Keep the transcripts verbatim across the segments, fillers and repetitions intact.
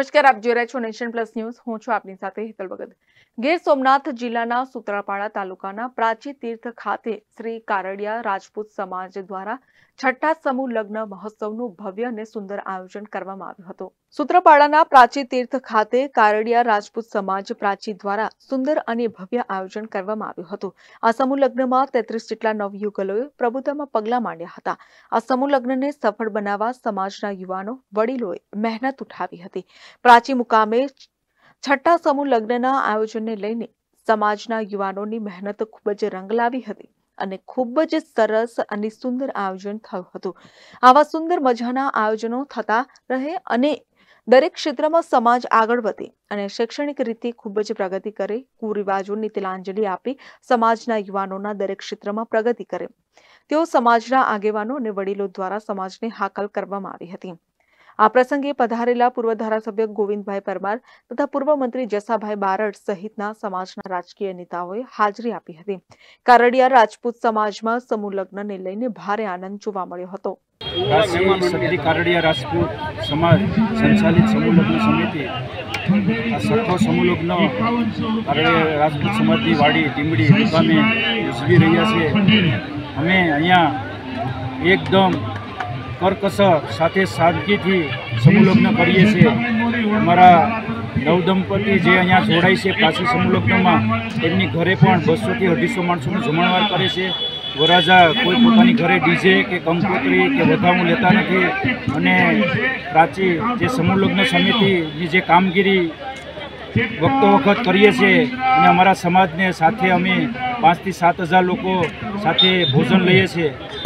નમસ્કાર, આપ જોઈ રહ્યા છો નેશન પ્લસ ન્યૂઝ. હું છું આપની સાથે હેતલ ભગત. ગીર સોમનાથ જિલ્લાના સૂત્રાપાડા તાલુકાના પ્રાચી તીર્થ ખાતે શ્રી કારડિયા રાજપૂત સમાજ દ્વારા છઠ્ઠા સમૂહ લગ્ન મહોત્સવનું ભવ્ય અને સુંદર આયોજન કરવામાં આવ્યું હતું. સૂત્રાપાડાના પ્રાચી તીર્થ ખાતે કારડિયા રાજપૂત સમાજ પ્રાચી દ્વારા સુંદર અને ભવ્ય આયોજન કરવામાં આવ્યું હતું. આ સમૂહ લગ્નમાં તેત્રીસ જેટલા નવયુગલોએ પ્રભુતામાં પગલાં માંડ્યા હતા. આ સમૂહ લગ્નને સફળ બનાવવા સમાજના યુવાનો વડીલોએ મહેનત ઉઠાવી હતી. પ્રાચી મુકામે છઠ્ઠા સમૂહ લગ્નના આયોજનને લઈને સમાજના યુવાનોની મહેનત ખૂબ જ રંગ લાવી હતી અને ખૂબ જ સરસ અને સુંદર આયોજન થયું હતું. આવા સુંદર મજાના આયોજનો થતા રહે અને દરેક ક્ષેત્રમાં સમાજ આગળ વધે અને શૈક્ષણિક રીતે ખૂબ જ પ્રગતિ કરે, કુરિવાજોને તિલાંજલિ આપી સમાજના યુવાનોના દરેક ક્ષેત્રમાં પ્રગતિ કરે તેઓ સમાજના આગેવાનો અને વડીલો દ્વારા સમાજને હાકલ કરવામાં આવી હતી. આ પ્રસંગે પધારેલા પૂર્વ ધારાસભ્ય ગોવિંદભાઈ પરમાર તથા પૂર્વ મંત્રી જસાભાઈ બારડ સહિતના સમાજના રાજકીય નેતાઓએ હાજરી આપી હતી. કારડિયા રાજપૂત સમાજમાં સમૂહ લગ્નને લઈને ભારે આનંદ જોવા મળ્યો હતો. કારડિયા રાજપૂત સમાજ સંચાલિત સમૂહ લગ્ન સમિતિ આ છઠ્ઠો સમૂહ લગ્ન કારડિયા રાજપૂત સમાજની વાડી ટીમડી મુકામે ઉજવી રહ્યા છે. અમે અહીંયા એકદમ કરકસર સાથે સાદગીથી સમૂહ લગ્ન કરીએ છીએ. અમારા નવદંપતિ જે અહીંયા જોડાય છે પ્રાચી સમૂહ લગ્નમાં એમની ઘરે પણ બસોથી અઢીસો માણસોનું જમણવાર કરે છે. વરરાજા કોઈ પોતાની ઘરે ડીજે કે કંકોત્રી કે વધામું લેતા નથી અને પ્રાચી જે સમૂહ લગ્ન સમિતિની જે કામગીરી વખતો વખત કરીએ છીએ અને અમારા સમાજને સાથે અમે પાંચથી સાત હજાર લોકો સાથે ભોજન લઈએ છીએ.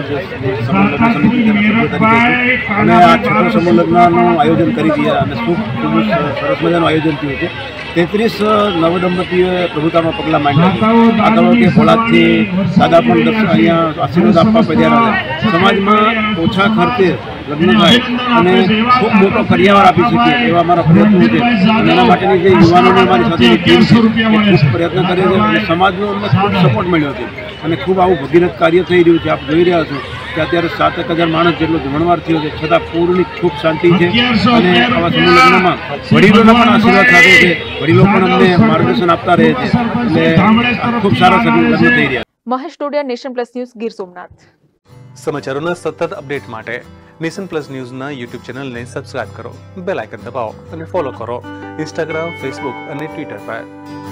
અને આ છઠ્ઠો સમૂહ લગ્નનું આયોજન કરી રહ્યા અને ખૂબ ખૂબ સરસ મજાનું આયોજન થયું છે. તેત્રીસ નવદંપતીઓએ પ્રભુતામાં પગલાં માંડ્યા છે. આગળ વખતે ફોલાદથી દાદા પણ દર્શન અહીંયા આશીર્વાદ આપવા પધાર્યા હતા. સમાજમાં ઓછા ખર્ચે લગ્ન થાય અને ખૂબ મોટો કરિયાવર આપી શકીએ એવા અમારા પ્રયત્નો છે. અને એના માટેની જે યુવાનોને અમારી સાથેની ટીમ છે એ ખૂબ પ્રયત્ન કરે છે અને સમાજનો અમને ખૂબ સપોર્ટ મળ્યો છે અને ખૂબ આવું ભગીરથ કાર્ય થઈ રહ્યું છે. આપ જોઈ રહ્યા છો કે અત્યારે સાત એક હજાર માણસ જેટલો જમણવાર થયો છે છતાં પૂરની ખૂબ શાંતિ છે અને આવા સમૂહ લગ્નમાં વડીલોના પણ આશીર્વાદ સાથે છે. વડીલો પણ અમને માર્ગદર્શન આપતા રહે છે એટલે ખૂબ સારા સમૂહ લગ્ન થઈ રહ્યા. Mahesh Todiya, nation plus news, Gir Somnath. સમાચારોના સતત અપડેટ માટે નેશન પ્લસ ન્યૂઝના યુટ્યુબ ચેનલને સબસ્ક્રાઇબ કરો, બેલ આઇકન દબાવો અને ફોલો કરો ઇન્સ્ટાગ્રામ, ફેસબુક અને ટ્વિટર પર.